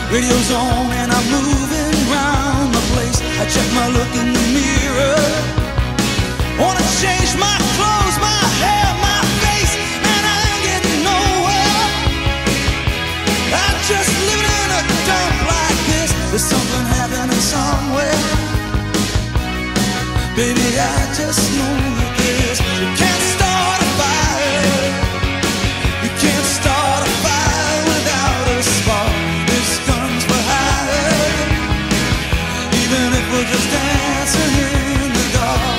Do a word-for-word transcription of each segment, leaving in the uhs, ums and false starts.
Radio's on and I'm moving round the place. I check my look in the mirror. Wanna change my clothes, my hair, my face, and I ain't getting nowhere. I'm just living in a dump like this. There's something happening somewhere. Baby, I just know that this. You can't start a fire. You can't start a fire without a spark. This gun's for hire. Even if we're just dancing in the dark.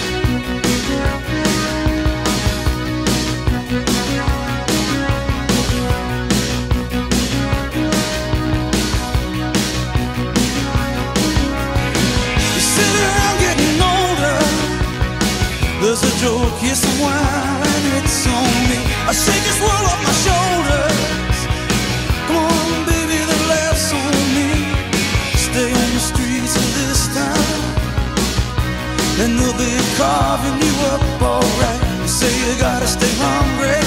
You sit around getting older. There's a joke here somewhere and it's on me. I shake this world off my shoulders. Come on, baby, the laugh's on me. Stay on the streets of this town and they'll be carving you up alright. You say you gotta stay hungry,